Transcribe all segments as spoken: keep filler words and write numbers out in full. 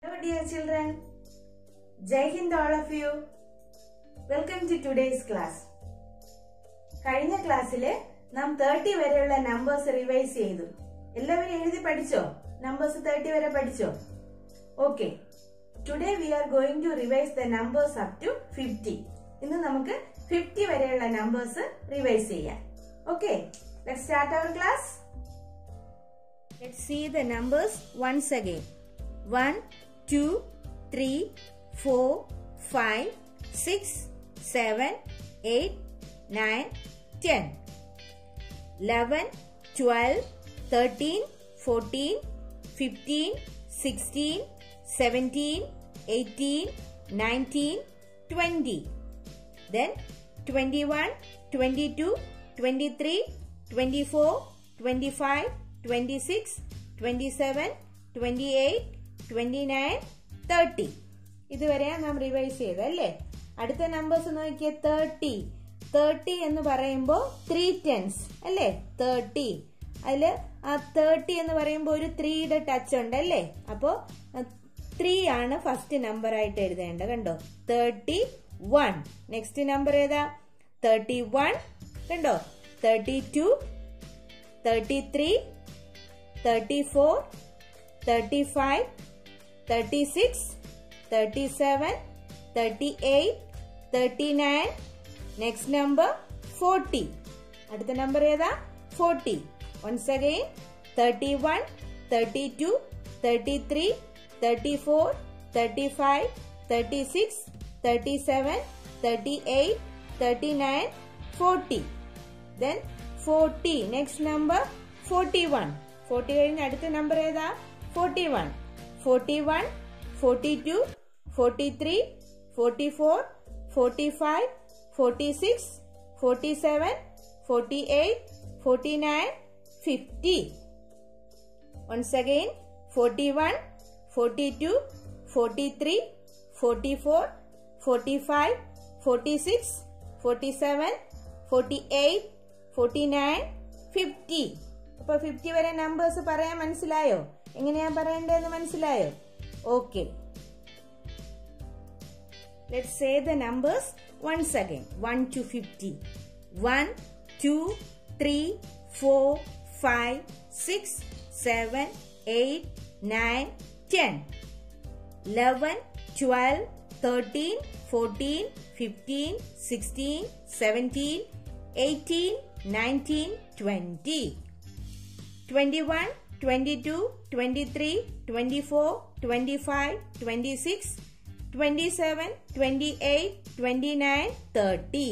Hello dear children, Jai Hind all of you. Welcome to today's class. കഴിഞ്ഞ ക്ലാസ്സിലെ നാം thirty വരെയുള്ള numbers revise ചെയ്തു. എല്ലാവരും എഴുതി പഠിച്ചോ? നമ്പേഴ്സ് തേർട്ടി വരെ പഠിച്ചോ? Okay. Today we are going to revise the numbers up to fifty. ഇന്ന് നമുക്ക് ഫിഫ്റ്റി വരെയുള്ള നമ്പേഴ്സ് റിവൈസ് ചെയ്യാം. Okay, let's start our class. Let's see the numbers once again. one, two, three, four, five, six, seven, eight, nine, ten, eleven, twelve, thirteen, fourteen, fifteen, sixteen, seventeen, eighteen, nineteen, twenty. Then twenty-one, twenty-two, twenty-three, twenty-four, twenty-five, twenty-six, twenty-seven, twenty-eight, twenty-nine, thirty. ഇതുവരെയാണ് നാം revise ചെയ്തല്ലേ. അടുത്ത numbers നോക്കിയേ. Thirty thirty എന്ന് പറയുമ്പോൾ three tens അല്ലേ. Thirty അതില് ആ തേർട്ടി എന്ന് പറയുമ്പോൾ ഒരു ത്രീയുടെ ടച്ച് ഉണ്ട് അല്ലേ. അപ്പോ ത്രീ ആണ് ഫസ്റ്റ് നമ്പർ ആയിട്ട് എഴുതേണ്ടത്. കണ്ടോ, തേർട്ടി വൺ. നെക്സ്റ്റ് നമ്പർ ഏതാ? Thirty one. കണ്ടോ, thirty two, thirty three, thirty four, thirty-five, thirty-six, thirty-seven, thirty-eight, thirty-nine. Next number forty. അടുത്ത നമ്പർ ഏതാ? forty. Once again, thirty-one, thirty-two, thirty-three, thirty-four, thirty-five, thirty-six, thirty-seven, thirty-eight, thirty-nine, forty. Then forty. Next number forty-one. forty കഴിഞ്ഞ അടുത്ത number ഏതാ? forty-one. forty-one, forty-two, forty-three, forty-four, forty-five, forty-six, forty-seven, forty-eight, forty-nine, fifty. Once again, forty-one, forty-two, forty-three, forty-four, forty-five, forty-six, forty-seven, forty-eight, forty-nine, fifty. അപ്പൊ fifty വരെ numbers പറയാൻ മനസ്സിലായോ? എങ്ങനെയാ പറയേണ്ടതെന്ന് മനസ്സിലായോ? Okay, let's say the numbers once again. One to fifty. One, two, three, four, five, six, seven, eight, nine, ten, eleven, twelve, thirteen, fourteen, fifteen, sixteen, seventeen, eighteen, nineteen, twenty. twenty-one, twenty-two, twenty-three, twenty-four, twenty-five, twenty-six, twenty-seven, twenty-eight, twenty-nine, thirty.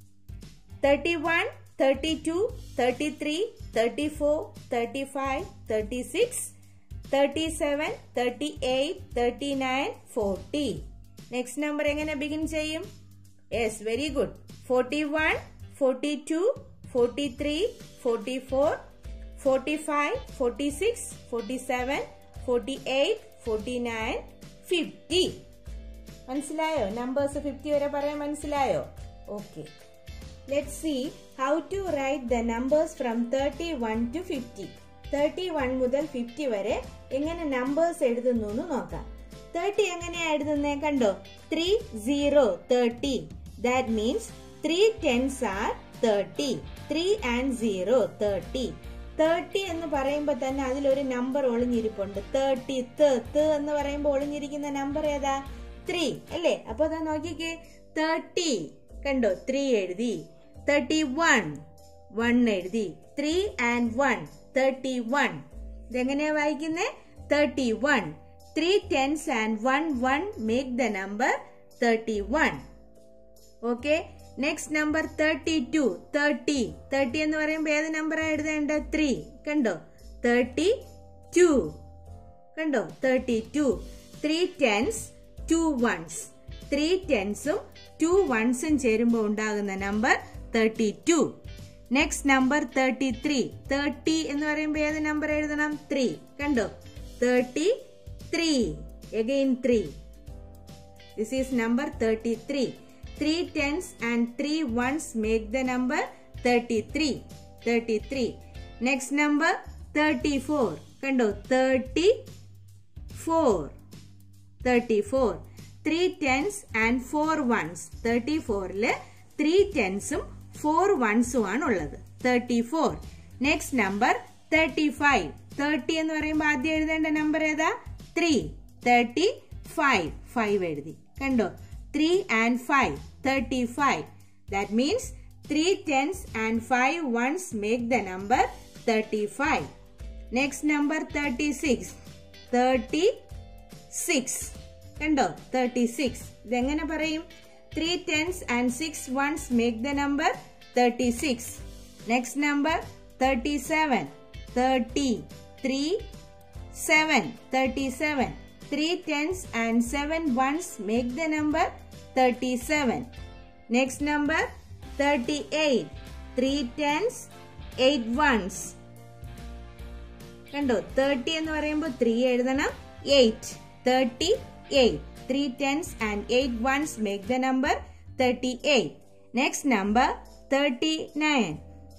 thirty-one, thirty-two, thirty-three, thirty-four, thirty-five, thirty-six, thirty-seven, thirty-eight, thirty-nine, forty. Next number എങ്ങനെ begin ചെയ്യും? Yes, very good. forty-one, forty-two, forty-three, forty-four, forty-five, forty-six, forty-seven, forty-eight, forty-nine, fifty. മനസ്സിലായോ? Numbers fifty വരെ പറയാൻ മനസ്സിലായോ? Okay, let's see how to write the numbers from thirty one to fifty. Thirty one മുതൽ fifty വരെ എങ്ങനെ numbers എഴുതുന്നു എന്ന് നോക്കാം. തേർട്ടി എങ്ങനെയാ എഴുതുന്നേ? കണ്ടോ, three zero thirty. That means three tens are thirty. Three and zero thirty. Thirty എന്ന് പറയുമ്പോ തന്നെ അതിലൊരു നമ്പർ ഒളിഞ്ഞിരിപ്പുണ്ട്. തേർട്ടി ത് എന്ന് പറയുമ്പോൾ ഒളിഞ്ഞിരിക്കുന്ന നമ്പർ ഏതാ? ത്രീ അല്ലേ. അപ്പൊ അതാ നോക്കിക്കേ, തേർട്ടി കണ്ടോ, ത്രീ എഴുതി. തേർട്ടി വൺ, വൺ എഴുതി. Three and one, thirty one. ഇതെങ്ങനെയാ വായിക്കുന്നേ? Thirty one. Three tens and one one make the number thirty one. Okay, next number thirty two. Thirty thirty എന്ന് പറയുമ്പോൾ ഏത് നമ്പറാണ് എഴുതേണ്ടത്? ത്രീ. കണ്ടോ, തേർട്ടി ടു. കണ്ടോ, thirty two. Three tens, two ones. Three ടെൻസും ടു വൺസും ചേരുമ്പോൾ ഉണ്ടാകുന്ന number thirty two. Next number thirty three. Thirty എന്ന് പറയുമ്പോൾ ഏത് നമ്പർ എഴുതണം? ത്രീ. കണ്ടോ, thirty three. Again three. This is number thirty three. Three tens and three ones make the number thirty-three. thirty-three. Next number thirty-four. Kando thirty-four. thirty-four. Three tens and four ones. thirty-four-ല് three tens-ഉം four ones-ഉം ആണ് ഉള്ളത്. thirty-four. Next number thirty-five. thirty എന്ന് പറയുമ്പോൾ ആദ്യം എഴുതേണ്ട number ഏതാ? three. thirty-five. five എഴുതി. കണ്ടോ? three and five. thirty-five. That means three tens and five ones make the number thirty-five. Next number thirty-six. thirty-six. കണ്ടോ? thirty-six. ഇതെങ്ങനെ പറയും? three tens and six ones make the number thirty-six. Next number thirty-seven. thirty. three, seven. thirty-seven. three tens and seven ones make the number thirty-seven. Next number thirty-eight. three tens, eight ones. കണ്ടോ? thirty എന്ന് പറയുമ്പോൾ three എഴുതണം. eight. thirty-eight. three tens and eight ones make the number thirty-eight. Next number thirty-nine.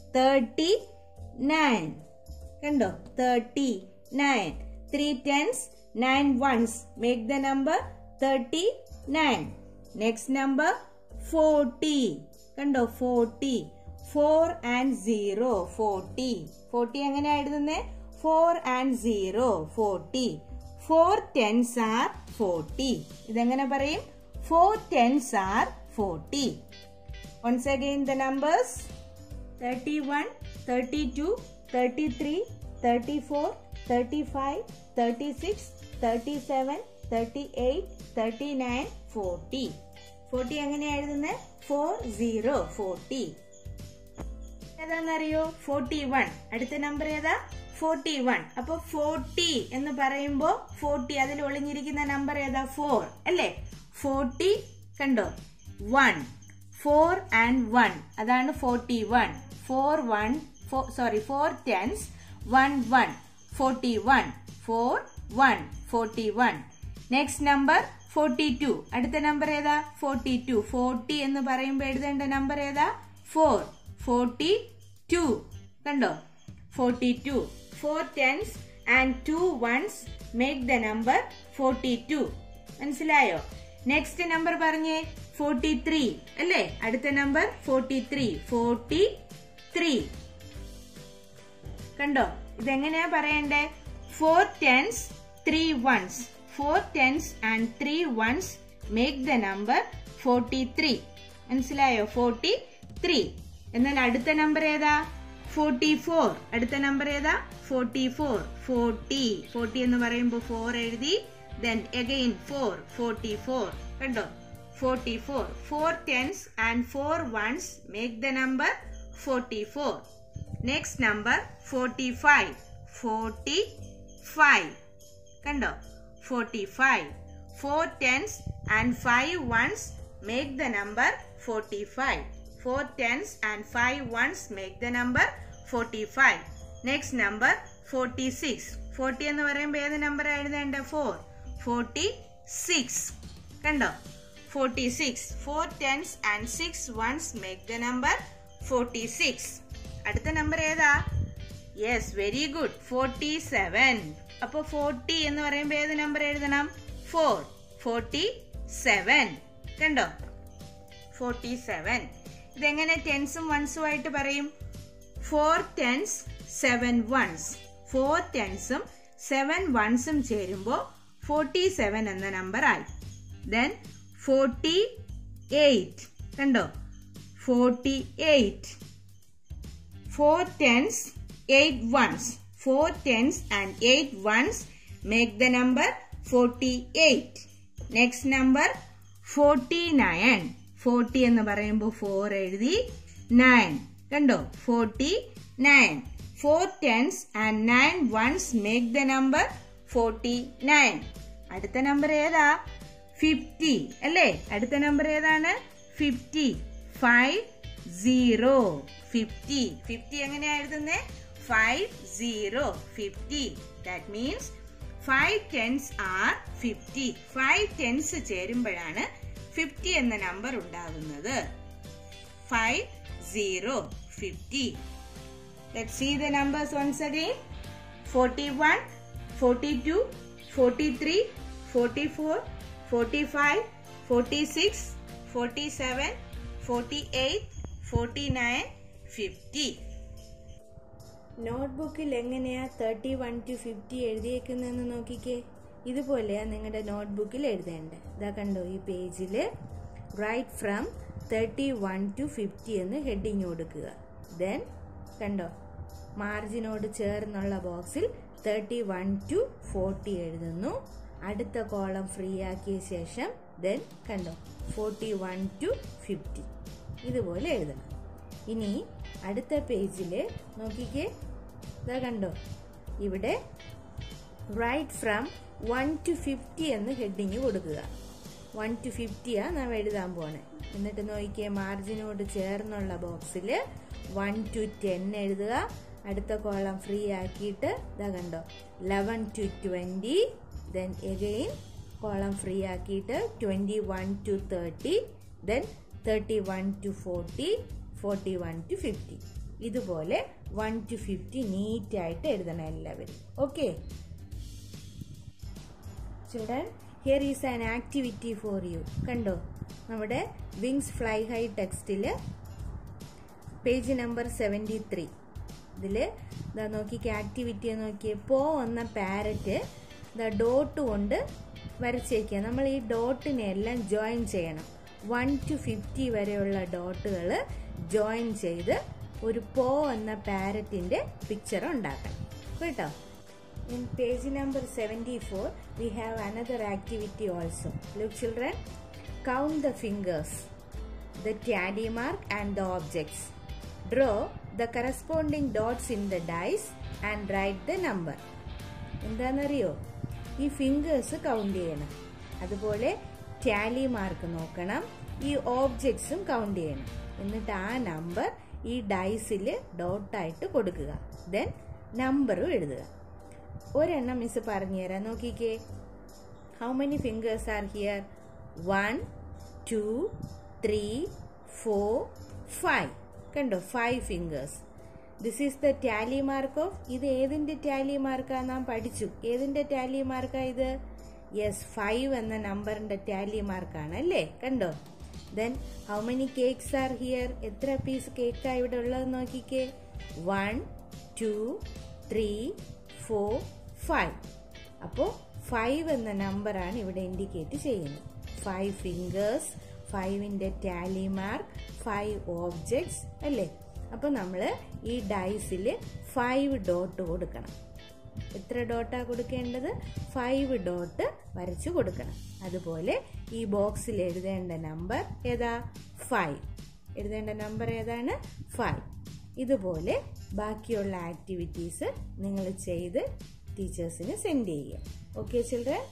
thirty-nine. കണ്ടോ? thirty-nine. three tens, nine ones make the number thirty-nine. Next number forty. കണ്ടോ? forty. four and zero. forty. forty എങ്ങനെ എഴുതുന്നേ? four and zero. forty. four tens are forty. ഇതെങ്ങനെ പറയും? four tens are forty. Once again the numbers thirty-one, thirty-two, thirty-three, thirty-four, thirty-five, thirty-six, thirty-seven, thirty-eight, thirty-nine, forty. forty എങ്ങനെ എഴുതുന്നേ? four zero. forty. ഏതാണെന്നറിയോ? forty-one. അടുത്ത number ഏതാ? forty-one. അപ്പൊ forty എന്ന് പറയുമ്പോ forty അതിൽ ഒളിഞ്ഞിരിക്കുന്ന നമ്പർ ഏതാ? four അല്ലേ? forty കണ്ടോ? one. four and one. അതാണ് forty-one. four one. Sorry, four tens, one one. forty-one. four one. forty-one. Next number forty-two. അടുത്ത നമ്പർ ഏതാ? forty-two. forty എന്ന് പറയുമ്പോൾ എഴുതേണ്ട നമ്പർ ഏതാ? four. forty-two. കണ്ടോ? forty-two. four tens and two ones make the number forty-two. മനസ്സിലായോ? Next number പറഞ്ഞേ. forty-three അല്ലേ? അടുത്ത നമ്പർ forty-three. forty-three. കണ്ടോ? ഇതെങ്ങനെയാ പറയണ്ടേ? four tens, three ones. four tens and three ones make the number forty-three. മനസ്സിലായോ? forty-three. എന്നാൽ അടുത്ത നമ്പർ ഏതാ? forty-four. അടുത്ത നമ്പർ ഏതാ? forty-four. forty. forty എന്ന് പറയുമ്പോൾ four എഴുതി. Then again four. forty-four. കണ്ടോ? forty-four. four tens and four ones make the number forty-four. Next number forty-five. forty-five. കണ്ടോ? forty-five. four tens and five ones make the number forty-five. four tens and five ones make the number forty-five. Next number forty-six. forty എന്ന് പറയുമ്പോൾ ഏത് number എഴുതേണ്ട? four. forty-six. കണ്ടോ? forty-six. four tens and six ones make the number forty-six. അടുത്ത number ഏതാ? Yes, very good. forty-seven. അപ്പൊ forty എന്ന് പറയുമ്പോൾ ഏത് നമ്പർ എഴുതണം? four. forty-seven. കണ്ടോ? forty-seven. ഇതെങ്ങനെ ടെൻസും വൺസും ആയിട്ട് പറയും? four tens, seven ones. four tensഉം seven onesഉം ചേരുമ്പോൾ forty-seven എന്ന നമ്പർ ആയി. Then forty-eight. കണ്ടോ? forty-eight. four tens, eight ones. four tens and eight ones make the number forty-eight. Next number forty-nine. forty എന്ന് പറയുമ്പോൾ four എഴുതി. nine. കണ്ടോ? forty-nine. four tens and nine ones make the number forty-nine. അടുത്ത number ഏതാ? fifty അല്ലേ? അടുത്ത number ഏതാണ്? fifty. five zero. fifty. fifty എങ്ങനെയാ എഴുതുന്നേ? five zero. fifty. That means five tens are fifty. five tens ചേരുമ്പോഴാണ് fifty എന്ന നമ്പർ ഉണ്ടാകുന്നത്. five zero. fifty. Let's see the numbers once again. forty-one, forty-two, forty-three, forty-four, forty-five, forty-six, forty-seven, forty-eight, forty-nine, fifty. നോട്ട്ബുക്കിൽ എങ്ങനെയാ thirty one to fifty എഴുതിയേക്കുന്നതെന്ന് നോക്കിക്കേ. ഇതുപോലെയാ നിങ്ങളുടെ നോട്ട്ബുക്കിൽ എഴുതേണ്ടത്. ഇതാ കണ്ടോ, ഈ പേജിൽ write from thirty one to fifty എന്ന് ഹെഡിങ് കൊടുക്കുക. ദെൻ കണ്ടോ, മാർജിനോട് ചേർന്നുള്ള ബോക്സിൽ തേർട്ടി വൺ ടു ഫോർട്ടി എഴുതുന്നു. അടുത്ത കോളം ഫ്രീ ആക്കിയ ശേഷം ദെൻ കണ്ടോ ഫോർട്ടി വൺ ടു ഫിഫ്റ്റി ഇതുപോലെ എഴുതണം. ഇനി അടുത്ത പേജിൽ നോക്കിക്കേ, ഇതാ കണ്ടോ, ഇവിടെ write from one to fifty എന്ന് ഹെഡിങ് കൊടുക്കുക. വൺ ടു ഫിഫ്റ്റിയാ നാം എഴുതാൻ പോണേ. എന്നിട്ട് നോക്കിക്കേ, മാർജിനോട് ചേർന്നുള്ള ബോക്സിൽ വൺ ടു ടെൻ എഴുതുക. അടുത്ത കോളം ഫ്രീ ആക്കിയിട്ട് ഇതാ കണ്ടോ eleven to twenty. Then again column free ആക്കിയിട്ട് twenty one to thirty. Then thirty one to forty, forty one to fifty. ഇതുപോലെ വൺ ടു ഫിഫ്റ്റി നീറ്റ് ആയിട്ട് എഴുതണം എല്ലാവരും. Okay children, here is an activity for you. കണ്ടോ, നമ്മുടെ Wings Fly High ടെക്സ്റ്റിൽ page number seventy three ഇതിൽ ഇതാ നോക്കിക്കേ, ആക്ടിവിറ്റി നോക്കിയേ. പോ എന്ന പാരറ്റ് ഇതാ ഡോട്ട് കൊണ്ട് വരച്ചേക്കുക. നമ്മൾ ഈ ഡോട്ടിനെ എല്ലാം ജോയിൻ ചെയ്യണം. വൺ ടു ഫിഫ്റ്റി വരെയുള്ള ഡോട്ടുകൾ ജോയിൻ ചെയ്ത് ഒരു പോ എന്ന പാരറ്റിന്റെ പിക്ചർ ഉണ്ടാക്കണം കേട്ടോ. In page number seventy-four, we have another activity also. Look children, count the fingers, the tally mark and the objects. Draw the corresponding dots in the dice and write the number. എന്താണെന്നറിയോ, ഈ fingers count ചെയ്യണം. അതുപോലെ Tally mark നോക്കണം. ഈ ഓബ്ജക്ട്സും count ചെയ്യണം. എന്നിട്ട് ആ number ഈ ഡൈസിൽ ഡോട്ടായിട്ട് കൊടുക്കുക. ദെൻ നമ്പറും എഴുതുക. ഒരെണ്ണം മിസ് പറഞ്ഞു തരാം, നോക്കിക്കേ. How many fingers are here? One, two, three, four, five. കണ്ടോ, five fingers. This is the tally mark of. ഇത് ഏതിന്റെ ടാലി മാർക്കാ നാം പഠിച്ചു? ഏതിന്റെ ടാലി മാർക്കാ ഇത്? യെസ്, ഫൈവ് എന്ന നമ്പറിന്റെ ടാലി മാർക്കാണ് അല്ലേ? കണ്ടോ. Then how many cakes are here? എത്ര പീസ് കേക്കാ ഇവിടെ ഉള്ളത് നോക്കിക്കേ. One, two, three, four, five. അപ്പോൾ ഫൈവ് എന്ന നമ്പറാണ് ഇവിടെ ഇൻഡിക്കേറ്റ് ചെയ്യുന്നത്. ഫൈവ് ഫിംഗേഴ്സ്, ഫൈവിന്റെ ടാലി മാർക്ക്, ഫൈവ് ഓബ്ജക്ട്സ് അല്ലേ? അപ്പൊ നമ്മൾ ഈ ഡൈസിൽ ഫൈവ് ഡോട്ട് കൊടുക്കണം. എത്ര ഡോട്ടാ കൊടുക്കേണ്ടത്? ഫൈവ് ഡോട്ട് വരച്ചു കൊടുക്കണം. അതുപോലെ ഈ ബോക്സിൽ എഴുതേണ്ട നമ്പർ ഏതാ? ഫൈവ്. എഴുതേണ്ട നമ്പർ ഏതാണ്? ഫൈവ്. ഇതുപോലെ ബാക്കിയുള്ള ആക്ടിവിറ്റീസ് നിങ്ങൾ ചെയ്ത് ടീച്ചേഴ്സിന് സെൻഡ് ചെയ്യുക. Okay children?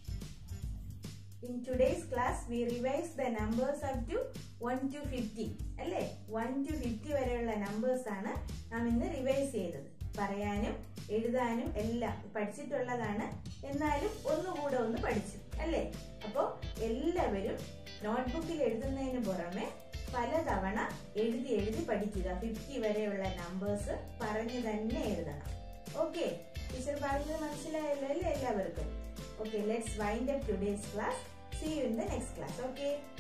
In today's class, we revise the numbers up to one to fifty. അല്ലേ? one to fifty വരെയുള്ള നമ്പേഴ്സ് ആണ് നാം ഇന്ന് റിവൈസ് ചെയ്തത്. പറയാനും എഴുതാനും എല്ലാം പഠിച്ചിട്ടുള്ളതാണ്. എന്നാലും ഒന്നുകൂടെ ഒന്ന് പഠിച്ചു അല്ലേ? അപ്പോൾ എല്ലാവരും നോട്ട്ബുക്കിൽ എഴുതുന്നതിന് പുറമെ പലതവണ എഴുതി എഴുതി പഠിക്കുക. ഫിഫ്റ്റി വരെയുള്ള നമ്പേഴ്സ് പറഞ്ഞു തന്നെ എഴുതണം. ഓക്കെ, ടീച്ചർ പറഞ്ഞത് മനസ്സിലായല്ലോ അല്ലേ എല്ലാവർക്കും? Okay, let's wind up today's class. See you in the next class. Okay.